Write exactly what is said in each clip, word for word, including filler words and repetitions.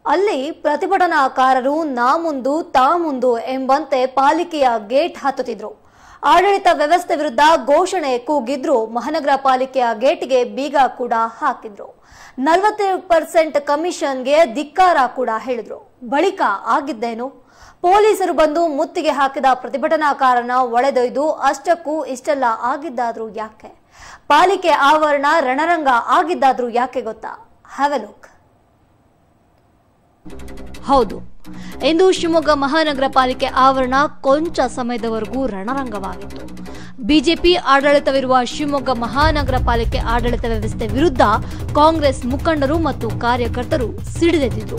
ಅಲ್ಲಿ ಪ್ರತಿಭಟನಾಕಾರರು ನಾ ಮುಂದು ತಾ ಮುಂದು ಎಂಬಂತೆ ಪಾಲಿಕೆಯ ಗೇಟ್ ಹತ್ತುತ್ತಿದ್ರು. ಆಡಳಿತ ವ್ಯವಸ್ಥೆ ವಿರುದ್ಧ ಘೋಷಣೆ ಕೂಗಿದ್ರು. ಮಹಾನಗರ ಪಾಲಿಕೆಯ ಗೇಟ್ಗೆ ಬೀಗ ಕೂಡ ಹಾಕಿದ್ರು. ನಲವತ್ತೇಳು ಪರ್ಸೆಂಟ್ ಕಮಿಷನ್ಗೆ ಧಿಕ್ಕಾರ ಕೂಡ ಹೇಳಿದ್ರು. ಬಳಿಕ ಆಗಿದ್ದೇನು? ಪೊಲೀಸರು ಬಂದು ಮುತ್ತಿಗೆ ಹಾಕಿದ ಪ್ರತಿಭಟನಾಕಾರನ ಒಳೆದೊಯ್ದು ಅಷ್ಟಕ್ಕೂ ಇಷ್ಟೆಲ್ಲ ಆಗಿದ್ದಾದ್ರೂ ಯಾಕೆ? ಪಾಲಿಕೆ ಆವರಣ ರಣರಂಗ ಆಗಿದ್ದಾದ್ರೂ ಯಾಕೆ ಗೊತ್ತಾ? Have a look. ಹೌದು, ಇಂದು ಶಿವಮೊಗ್ಗ ಮಹಾನಗರ ಪಾಲಿಕೆ ಆವರಣ ಕೊಂಚ ಸಮಯದವರೆಗೂ ರಣರಂಗವಾಗಿತ್ತು. ಬಿಜೆಪಿ ಆಡಳಿತವಿರುವ ಶಿವಮೊಗ್ಗ ಮಹಾನಗರ ಪಾಲಿಕೆ ಆಡಳಿತ ವ್ಯವಸ್ಥೆ ವಿರುದ್ಧ ಕಾಂಗ್ರೆಸ್ ಮುಖಂಡರು ಮತ್ತು ಕಾರ್ಯಕರ್ತರು ಸಿಡಿದೆದ್ದಿದ್ರು.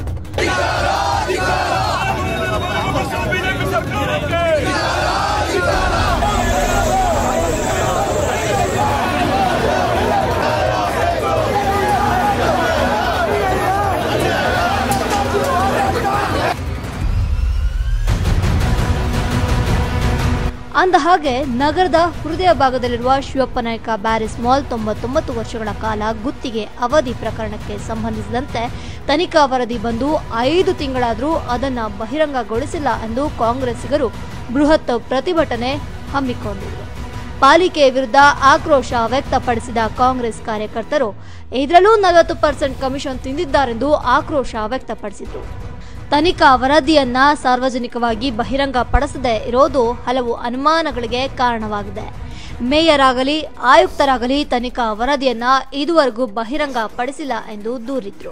ಅಂದ ಹಾಗೆ ನಗರದ ಹೃದಯ ಭಾಗದಲ್ಲಿರುವ ಶಿವಪ್ಪನಾಯಕ ಬ್ಯಾರಿಸ್ ಮಾಲ್ ತೊಂಬತ್ತೊಂಬತ್ತು ವರ್ಷಗಳ ಕಾಲ ಗುತ್ತಿಗೆ ಅವಧಿ ಪ್ರಕರಣಕ್ಕೆ ಸಂಬಂಧಿಸಿದಂತೆ ತನಿಖಾ ವರದಿ ಬಂದು ಐದು ತಿಂಗಳಾದರೂ ಅದನ್ನು ಬಹಿರಂಗಗೊಳಿಸಿಲ್ಲ ಎಂದು ಕಾಂಗ್ರೆಸ್ಸಿಗರು ಬೃಹತ್ ಪ್ರತಿಭಟನೆ ಹಮ್ಮಿಕೊಂಡಿದ್ದರು. ಪಾಲಿಕೆಯ ವಿರುದ್ಧ ಆಕ್ರೋಶ ವ್ಯಕ್ತಪಡಿಸಿದ ಕಾಂಗ್ರೆಸ್ ಕಾರ್ಯಕರ್ತರು ಇದರಲ್ಲೂ ನಲವತ್ತು ಪರ್ಸೆಂಟ್ ಕಮಿಷನ್ ತಿಂದಿದ್ದಾರೆಂದು ಆಕ್ರೋಶ ವ್ಯಕ್ತಪಡಿಸಿದರು. ತನಿಖಾ ವರದಿಯನ್ನ ಸಾರ್ವಜನಿಕವಾಗಿ ಬಹಿರಂಗ ಪಡಿಸದೇ ಇರೋದು ಹಲವು ಅನುಮಾನಗಳಿಗೆ ಕಾರಣವಾಗಿದೆ. ಮೇಯರ್ ಆಗಲಿ ಆಯುಕ್ತರಾಗಲಿ ತನಿಖಾ ವರದಿಯನ್ನ ಇದುವರೆಗೂ ಬಹಿರಂಗ ಪಡಿಸಿಲ್ಲ ಎಂದು ದೂರಿದ್ರು.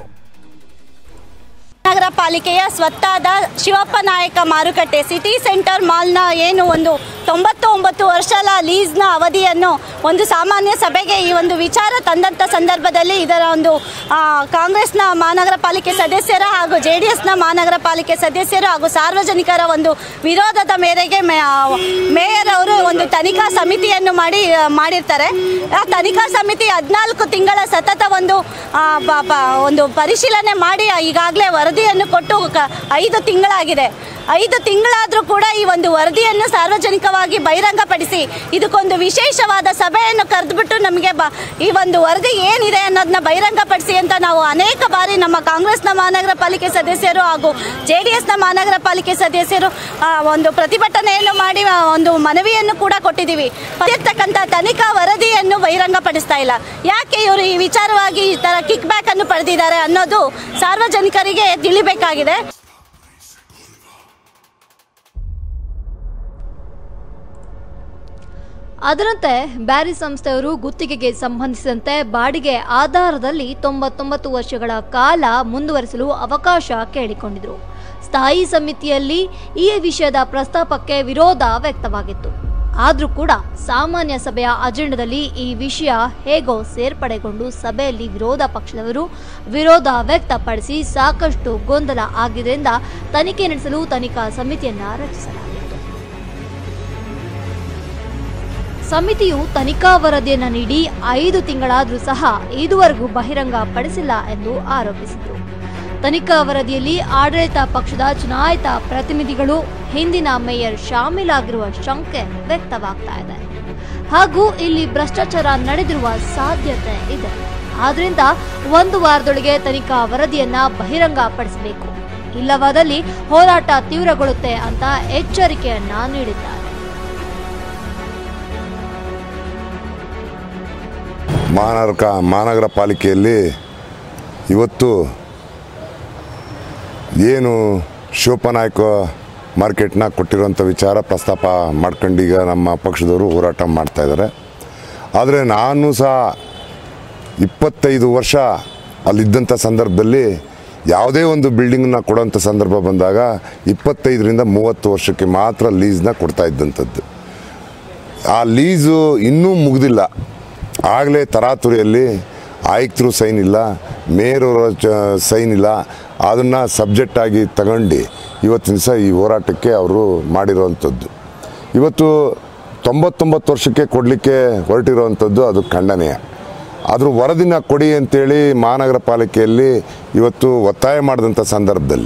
ನಗರ ಪಾಲಿಕೆಯ ಸ್ವತ್ತಾದ ಶಿವಪ್ಪನಾಯಕ ಮಾರುಕಟ್ಟೆ ಸಿಟಿ ಸೆಂಟರ್ ಮಾಲ್ನ ಏನು ಒಂದು ತೊಂಬತ್ತು ಒಂಬತ್ತು ವರ್ಷದ ಲೀಸ್ನ ಅವಧಿಯನ್ನು ಒಂದು ಸಾಮಾನ್ಯ ಸಭೆಗೆ ಈ ಒಂದು ವಿಚಾರ ತಂದಂಥ ಸಂದರ್ಭದಲ್ಲಿ ಇದರ ಒಂದು ಕಾಂಗ್ರೆಸ್ನ ಮಹಾನಗರ ಪಾಲಿಕೆ ಸದಸ್ಯರ ಹಾಗೂ ಜೆ ಡಿ ಎಸ್ನ ಮಹಾನಗರ ಪಾಲಿಕೆ ಸದಸ್ಯರು ಹಾಗೂ ಸಾರ್ವಜನಿಕರ ಒಂದು ವಿರೋಧದ ಮೇರೆಗೆ ಮೇಯರ್ ಅವರು ಒಂದು ತನಿಖಾ ಸಮಿತಿಯನ್ನು ಮಾಡಿ ಮಾಡಿರ್ತಾರೆ. ಆ ತನಿಖಾ ಸಮಿತಿ ಹದಿನಾಲ್ಕು ತಿಂಗಳ ಸತತ ಒಂದು ಒಂದು ಪರಿಶೀಲನೆ ಮಾಡಿ ಈಗಾಗಲೇ ವರದಿಯನ್ನು ಕೊಟ್ಟು ಐದು ತಿಂಗಳಾಗಿದೆ. ಐದು ತಿಂಗಳಾದರೂ ಕೂಡ ಈ ಒಂದು ವರದಿಯನ್ನು ಸಾರ್ವಜನಿಕವಾಗಿ ಬಹಿರಂಗಪಡಿಸಿ ಇದಕ್ಕೊಂದು ವಿಶೇಷವಾದ ಸಭೆಯನ್ನು ಕರೆದುಬಿಟ್ಟು ನಮಗೆ ಬ ಈ ಒಂದು ವರದಿ ಏನಿದೆ ಅನ್ನೋದನ್ನ ಬಹಿರಂಗಪಡಿಸಿ ಅಂತ ನಾವು ಅನೇಕ ಬಾರಿ ನಮ್ಮ ಕಾಂಗ್ರೆಸ್ನ ಮಹಾನಗರ ಪಾಲಿಕೆ ಸದಸ್ಯರು ಹಾಗೂ ಜೆ ಡಿ ಎಸ್ನ ಮಹಾನಗರ ಪಾಲಿಕೆ ಸದಸ್ಯರು ಒಂದು ಪ್ರತಿಭಟನೆಯನ್ನು ಮಾಡಿ ಒಂದು ಮನವಿಯನ್ನು ಕೂಡ ಕೊಟ್ಟಿದ್ದೀವಿ. ಇರ್ತಕ್ಕಂಥ ತನಿಖಾ ವರದಿಯನ್ನು ಬಹಿರಂಗಪಡಿಸ್ತಾ ಇಲ್ಲ. ಯಾಕೆ ಇವರು ಈ ವಿಚಾರವಾಗಿ ಈ ಥರ ಕಿಕ್ ಬ್ಯಾಕ್ ಅನ್ನು ಪಡೆದಿದ್ದಾರೆ ಅನ್ನೋದು ಸಾರ್ವಜನಿಕರಿಗೆ ತಿಳಿಬೇಕಾಗಿದೆ. ಅದರಂತೆ ಬ್ಯಾರಿಸ್ ಸಂಸ್ಥೆಯವರು ಗುತ್ತಿಗೆಗೆ ಸಂಬಂಧಿಸಿದಂತೆ ಬಾಡಿಗೆ ಆಧಾರದಲ್ಲಿ ತೊಂಬತ್ತೊಂಬತ್ತು ವರ್ಷಗಳ ಕಾಲ ಮುಂದುವರಿಸಲು ಅವಕಾಶ ಕೇಳಿಕೊಂಡಿದ್ರು. ಸ್ಥಾಯಿ ಸಮಿತಿಯಲ್ಲಿ ಈ ವಿಷಯದ ಪ್ರಸ್ತಾಪಕ್ಕೆ ವಿರೋಧ ವ್ಯಕ್ತವಾಗಿತ್ತು. ಆದರೂ ಕೂಡ ಸಾಮಾನ್ಯ ಸಭೆಯ ಅಜೆಂಡಾದಲ್ಲಿ ಈ ವಿಷಯ ಹೇಗೋ ಸೇರ್ಪಡೆಗೊಂಡು ಸಭೆಯಲ್ಲಿ ವಿರೋಧ ಪಕ್ಷದವರು ವಿರೋಧ ವ್ಯಕ್ತಪಡಿಸಿ ಸಾಕಷ್ಟು ಗೊಂದಲ ಆಗಿದ್ದರಿಂದ ತನಿಖೆ ನಡೆಸಲು ತನಿಖಾ ಸಮಿತಿಯನ್ನ ರಚಿಸಲಾಗಿತ್ತು. ಸಮಿತಿಯು ತನಿಖಾ ವರದಿಯನ್ನು ನೀಡಿ ಐದು ತಿಂಗಳಾದರೂ ಸಹ ಇದುವರೆಗೂ ಬಹಿರಂಗ ಪಡಿಸಿಲ್ಲ ಎಂದು ಆರೋಪಿಸಿದರು. ತನಿಖಾ ವರದಿಯಲ್ಲಿ ಆಡಳಿತ ಪಕ್ಷದ ಚುನಾಯಿತ ಪ್ರತಿನಿಧಿಗಳು ಹಿಂದಿನ ಮೇಯರ್ ಶಾಮೀಲಾಗಿರುವ ಶಂಕೆ ವ್ಯಕ್ತವಾಗ್ತಾ ಇದೆ. ಹಾಗೂ ಇಲ್ಲಿ ಭ್ರಷ್ಟಾಚಾರ ನಡೆದಿರುವ ಸಾಧ್ಯತೆ ಇದೆ. ಆದ್ರಿಂದ ಒಂದು ವಾರದೊಳಗೆ ತನಿಖಾ ವರದಿಯನ್ನ ಬಹಿರಂಗ ಪಡಿಸಬೇಕು, ಇಲ್ಲವಾದಲ್ಲಿ ಹೋರಾಟ ತೀವ್ರಗೊಳ್ಳುತ್ತೆ ಅಂತ ಎಚ್ಚರಿಕೆಯನ್ನ ನೀಡಿದ್ದಾರೆ. ಮಹಾನಗರ ಮಹಾನಗರ ಪಾಲಿಕೆಯಲ್ಲಿ ಇವತ್ತು ಏನು ಶಿವಪ್ಪನಾಯಕ ಮಾರ್ಕೆಟ್ನ ಕೊಟ್ಟಿರುವಂಥ ವಿಚಾರ ಪ್ರಸ್ತಾಪ ಮಾಡ್ಕೊಂಡೀಗ ನಮ್ಮ ಪಕ್ಷದವರು ಹೋರಾಟ ಮಾಡ್ತಾಯಿದ್ದಾರೆ. ಆದರೆ ನಾನು ಸಹ ಇಪ್ಪತ್ತೈದು ವರ್ಷ ಅಲ್ಲಿದ್ದಂಥ ಸಂದರ್ಭದಲ್ಲಿ ಯಾವುದೇ ಒಂದು ಬಿಲ್ಡಿಂಗನ್ನ ಕೊಡೋಂಥ ಸಂದರ್ಭ ಬಂದಾಗ ಇಪ್ಪತ್ತೈದರಿಂದ ಮೂವತ್ತು ವರ್ಷಕ್ಕೆ ಮಾತ್ರ ಲೀಸ್ನ ಕೊಡ್ತಾ ಇದ್ದಂಥದ್ದು. ಆ ಲೀಸು ಇನ್ನೂ ಮುಗಿದಿಲ್ಲ. ಆಗಲೇ ತರಾತುರಿಯಲ್ಲಿ ಆಯುಕ್ತರು ಸೈನ್ ಇಲ್ಲ, ಮೇಯರವರ ಸೈನ್ ಇಲ್ಲ. ಅದನ್ನು ಸಬ್ಜೆಕ್ಟಾಗಿ ತಗೊಂಡು ಇವತ್ತಿನ ದಿವಸ ಈ ಹೋರಾಟಕ್ಕೆ ಅವರು ಮಾಡಿರೋವಂಥದ್ದು. ಇವತ್ತು ತೊಂಬತ್ತೊಂಬತ್ತು ವರ್ಷಕ್ಕೆ ಕೊಡಲಿಕ್ಕೆ ಹೊರಟಿರೋವಂಥದ್ದು ಅದು ಖಂಡನೀಯ. ಅದ್ರ ವರದಿನ ಕೊಡಿ ಅಂತೇಳಿ ಮಹಾನಗರ ಪಾಲಿಕೆಯಲ್ಲಿ ಇವತ್ತು ಒತ್ತಾಯ ಮಾಡಿದಂಥ ಸಂದರ್ಭದಲ್ಲಿ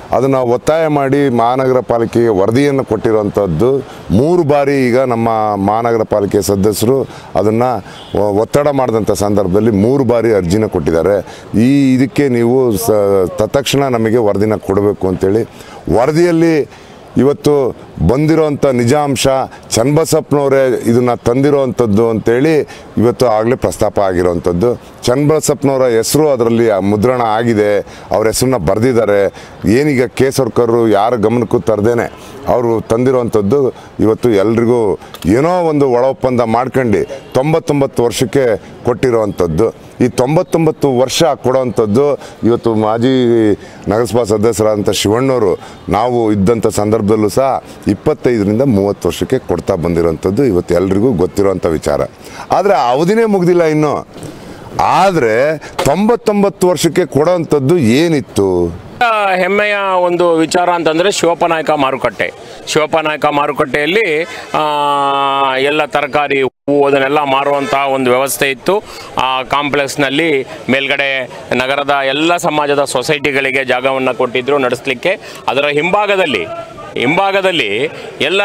ಅದನ್ನು ಒತ್ತಾಯ ಮಾಡಿ ಮಹಾನಗರ ಪಾಲಿಕೆಗೆ ವರದಿಯನ್ನು ಕೊಟ್ಟಿರುವಂಥದ್ದು ಮೂರು ಬಾರಿ ಈಗ ನಮ್ಮ ಮಹಾನಗರ ಪಾಲಿಕೆ ಸದಸ್ಯರು ಅದನ್ನು ಒತ್ತಡ ಮಾಡಿದಂಥ ಸಂದರ್ಭದಲ್ಲಿ ಮೂರು ಬಾರಿ ಅರ್ಜಿನ ಕೊಟ್ಟಿದ್ದಾರೆ. ಈ ಇದಕ್ಕೆ ನೀವು ಸ ತತ್ಕ್ಷಣ ನಮಗೆ ವರದಿನ ಕೊಡಬೇಕು ಅಂತೇಳಿ ವರದಿಯಲ್ಲಿ ಇವತ್ತು ಬಂದಿರೋಂಥ ನಿಜಾಂಶ ಚನ್ನಬಸಪ್ಪನವರೇ ಇದನ್ನು ತಂದಿರೋವಂಥದ್ದು ಅಂತೇಳಿ ಇವತ್ತು ಆಗಲೇ ಪ್ರಸ್ತಾಪ ಆಗಿರೋವಂಥದ್ದು. ಚನ್ನಬಸಪ್ಪನವರ ಹೆಸರು ಅದರಲ್ಲಿ ಮುದ್ರಣ ಆಗಿದೆ, ಅವ್ರ ಹೆಸರನ್ನ ಬರೆದಿದ್ದಾರೆ. ಏನೀಗ ಕೆ ಸರ್ಕಾರರು ಯಾರ ಗಮನಕ್ಕೂ ತರದೇನೆ ಅವರು ತಂದಿರೋವಂಥದ್ದು ಇವತ್ತು ಎಲ್ರಿಗೂ ಏನೋ ಒಂದು ಒಳ ಒಪ್ಪಂದ ಮಾಡ್ಕೊಂಡು ತೊಂಬತ್ತೊಂಬತ್ತು ವರ್ಷಕ್ಕೆ ಕೊಟ್ಟಿರೋವಂಥದ್ದು. ಈ ತೊಂಬತ್ತೊಂಬತ್ತು ವರ್ಷ ಕೊಡೋವಂಥದ್ದು ಇವತ್ತು ಮಾಜಿ ನಗರಸಭಾ ಸದಸ್ಯರಾದಂಥ ಶಿವಣ್ಣವರು ನಾವು ಇದ್ದಂಥ ಸಂದರ್ಭದಲ್ಲೂ ಸಹ ಇಪ್ಪತ್ತೈದರಿಂದ ಮೂವತ್ತು ವರ್ಷಕ್ಕೆ ಕೊಡ್ತಾ ಬಂದಿರೋವಂಥದ್ದು ಇವತ್ತು ಎಲ್ರಿಗೂ ಗೊತ್ತಿರೋವಂಥ ವಿಚಾರ. ಆದರೆ ಅವಧಿನೇ ಮುಗ್ದಿಲ್ಲ ಇನ್ನು. ಆದರೆ ತೊಂಬತ್ತೊಂಬತ್ತು ವರ್ಷಕ್ಕೆ ಕೊಡೋವಂಥದ್ದು ಏನಿತ್ತು? ಹೆಮ್ಮೆಯ ಒಂದು ವಿಚಾರ ಅಂತಂದರೆ ಶಿವಪ್ಪನಾಯಕ ಮಾರುಕಟ್ಟೆ. ಶಿವಪ್ಪನಾಯಕ ಮಾರುಕಟ್ಟೆಯಲ್ಲಿ ಎಲ್ಲ ತರಕಾರಿ ಹೂವು ಅದನ್ನೆಲ್ಲ ಮಾರುವಂಥ ಒಂದು ವ್ಯವಸ್ಥೆ ಇತ್ತು. ಆ ಕಾಂಪ್ಲೆಕ್ಸ್ನಲ್ಲಿ ಮೇಲ್ಗಡೆ ನಗರದ ಎಲ್ಲ ಸಮಾಜದ ಸೊಸೈಟಿಗಳಿಗೆ ಜಾಗವನ್ನು ಕೊಟ್ಟಿದ್ದರು ನಡೆಸಲಿಕ್ಕೆ. ಅದರ ಹಿಂಭಾಗದಲ್ಲಿ ಹಿಂಭಾಗದಲ್ಲಿ ಎಲ್ಲ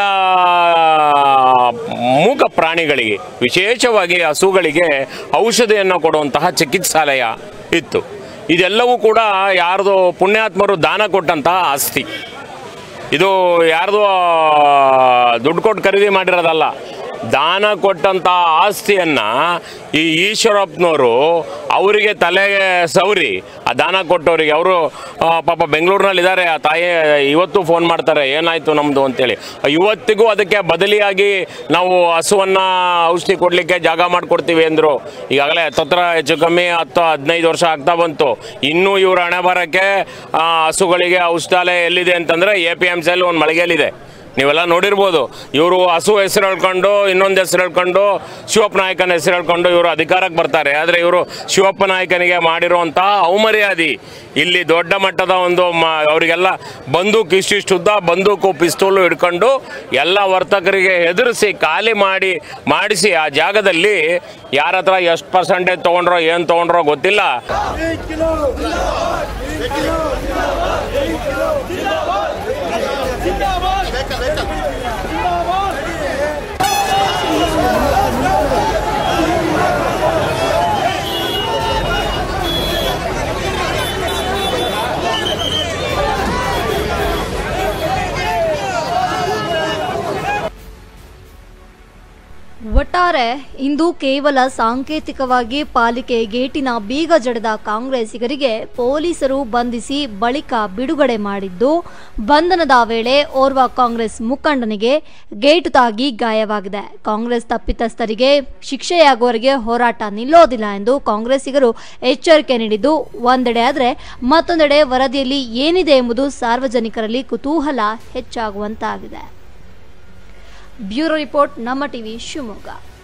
ಮೂಕ ಪ್ರಾಣಿಗಳಿಗೆ ವಿಶೇಷವಾಗಿ ಹಸುಗಳಿಗೆ ಔಷಧಿಯನ್ನು ಕೊಡುವಂತಹ ಚಿಕಿತ್ಸಾಲಯ ಇತ್ತು. ಇದೆಲ್ಲವೂ ಕೂಡ ಯಾರ್ದು ಪುಣ್ಯಾತ್ಮರು ದಾನ ಕೊಟ್ಟಂತಹ ಆಸ್ತಿ. ಇದು ಯಾರ್ದು ದುಡ್ಡು ಕೊಟ್ಟು ಖರೀದಿ ಮಾಡಿರೋದಲ್ಲ. ದಾನ ಕೊಟ್ಟಂಥ ಆಸ್ತಿಯನ್ನು ಈ ಈಶ್ವರಪ್ಪನವರು ಅವರಿಗೆ ತಲೆಗೆ ಸವರಿ ಆ ದಾನ ಕೊಟ್ಟವರಿಗೆ, ಅವರು ಪಾಪ ಬೆಂಗಳೂರಿನಲ್ಲಿದ್ದಾರೆ, ಆ ತಾಯಿ ಇವತ್ತು ಫೋನ್ ಮಾಡ್ತಾರೆ ಏನಾಯಿತು ನಮ್ಮದು ಅಂತೇಳಿ. ಇವತ್ತಿಗೂ ಅದಕ್ಕೆ ಬದಲಿಯಾಗಿ ನಾವು ಹಸುವನ್ನು ಔಷಧಿ ಕೊಡಲಿಕ್ಕೆ ಜಾಗ ಮಾಡಿಕೊಡ್ತೀವಿ ಅಂದರು. ಈಗಾಗಲೇ ಹತ್ತತ್ರ ಹೆಚ್ಚು ಕಮ್ಮಿ ಹತ್ತು ಹದಿನೈದು ವರ್ಷ ಆಗ್ತಾ ಬಂತು. ಇನ್ನೂ ಇವ್ರ ಹಣೆ ಬರೋಕ್ಕೆ ಹಸುಗಳಿಗೆ ಔಷಧಾಲಯ ಎಲ್ಲಿದೆ ಅಂತಂದರೆ ಎ ಪಿ ಎಮ್ ಸಿಯಲ್ಲಿ ಒಂದು ಮಳಿಗೆಯಲ್ಲಿದೆ. ನೀವೆಲ್ಲ ನೋಡಿರ್ಬೋದು. ಇವರು ಹಸು ಹೆಸರು ಹೇಳ್ಕೊಂಡು ಇನ್ನೊಂದು ಹೆಸರು ಹೇಳ್ಕೊಂಡು ಶಿವಪ್ಪ ನಾಯಕನ ಹೆಸರು ಹೇಳ್ಕೊಂಡು ಇವರು ಅಧಿಕಾರಕ್ಕೆ ಬರ್ತಾರೆ. ಆದರೆ ಇವರು ಶಿವಪ್ಪ ನಾಯಕನಿಗೆ ಮಾಡಿರುವಂತಹ ಅವಮರ್ಯಾದೆ ಇಲ್ಲಿ ದೊಡ್ಡ ಮಟ್ಟದ ಒಂದು ಮ ಅವರಿಗೆಲ್ಲ ಬಂದೂಕು ಇಷ್ಟಿಷ್ಟುದ್ದ ಬಂದೂಕು ಪಿಸ್ತೂಲು ಹಿಡ್ಕೊಂಡು ಎಲ್ಲ ವರ್ತಕರಿಗೆ ಹೆದರಿಸಿ ಖಾಲಿ ಮಾಡಿ ಮಾಡಿಸಿ ಆ ಜಾಗದಲ್ಲಿ ಯಾರ ಹತ್ರ ಎಷ್ಟು ಪರ್ಸೆಂಟೇಜ್ ತೊಗೊಂಡ್ರೋ ಏನು ತೊಗೊಂಡ್ರೋ ಗೊತ್ತಿಲ್ಲ. ಒಟ್ಟಾರೆ ಇಂದು ಕೇವಲ ಸಾಂಕೇತಿಕವಾಗಿ ಪಾಲಿಕೆ ಗೇಟಿನ ಬೀಗ ಜಡಿದ ಕಾಂಗ್ರೆಸ್ಸಿಗರಿಗೆ ಪೊಲೀಸರು ಬಂಧಿಸಿ ಬಳಿಕ ಬಿಡುಗಡೆ ಮಾಡಿದ್ದು, ಬಂಧನದ ವೇಳೆ ಓರ್ವ ಕಾಂಗ್ರೆಸ್ ಮುಖಂಡನಿಗೆ ಗೇಟು ತಾಗಿ ಗಾಯವಾಗಿದೆ. ಕಾಂಗ್ರೆಸ್ ತಪ್ಪಿತಸ್ಥರಿಗೆ ಶಿಕ್ಷೆಯಾಗುವವರೆಗೆ ಹೋರಾಟ ನಿಲ್ಲೋದಿಲ್ಲ ಎಂದು ಕಾಂಗ್ರೆಸ್ಸಿಗರು ಎಚ್ಚರಿಕೆ ನೀಡಿದ್ದು ಒಂದೆಡೆ ಆದರೆ ಮತ್ತೊಂದೆಡೆ ವರದಿಯಲ್ಲಿ ಏನಿದೆ ಎಂಬುದು ಸಾರ್ವಜನಿಕರಲ್ಲಿ ಕುತೂಹಲ ಹೆಚ್ಚಾಗುವಂತಾಗಿದೆ. ಬ್ಯೂರೋ ರಿಪೋರ್ಟ್, ನಮ್ಮ ಟಿವಿ, ಶಿವಮೊಗ್ಗ.